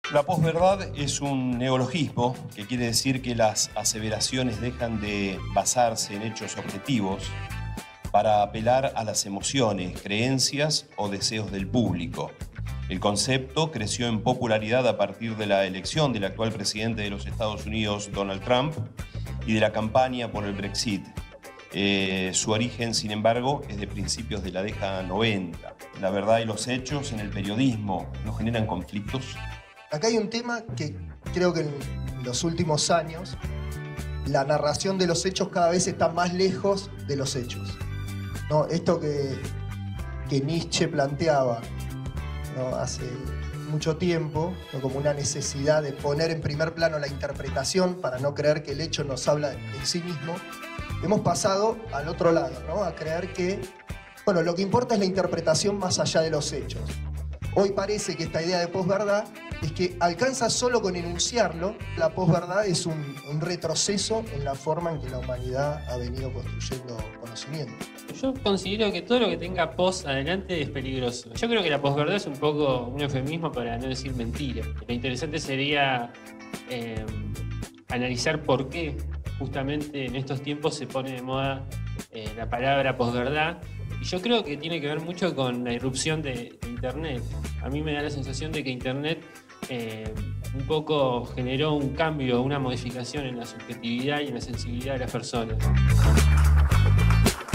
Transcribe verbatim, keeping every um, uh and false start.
La posverdad es un neologismo que quiere decir que las aseveraciones dejan de basarse en hechos objetivos para apelar a las emociones, creencias o deseos del público. El concepto creció en popularidad a partir de la elección del actual presidente de los Estados Unidos, Donald Trump, y de la campaña por el Brexit. Eh, su origen, sin embargo, es de principios de la década noventa. La verdad y los hechos en el periodismo no generan conflictos. Acá hay un tema que creo que en los últimos años la narración de los hechos cada vez está más lejos de los hechos. ¿No? Esto que, que Nietzsche planteaba, ¿no?, hace mucho tiempo, ¿no?, como una necesidad de poner en primer plano la interpretación para no creer que el hecho nos habla en sí mismo, hemos pasado al otro lado, ¿no?, a creer que, bueno, lo que importa es la interpretación más allá de los hechos. Hoy parece que esta idea de posverdad es que alcanza solo con enunciarlo. La posverdad es un, un retroceso en la forma en que la humanidad ha venido construyendo conocimiento. Yo considero que todo lo que tenga pos adelante es peligroso. Yo creo que la posverdad es un poco un eufemismo para no decir mentira. Lo interesante sería eh, analizar por qué justamente en estos tiempos se pone de moda eh, la palabra posverdad. Y yo creo que tiene que ver mucho con la irrupción de, de Internet. A mí me da la sensación de que Internet eh, un poco generó un cambio, una modificación en la subjetividad y en la sensibilidad de las personas.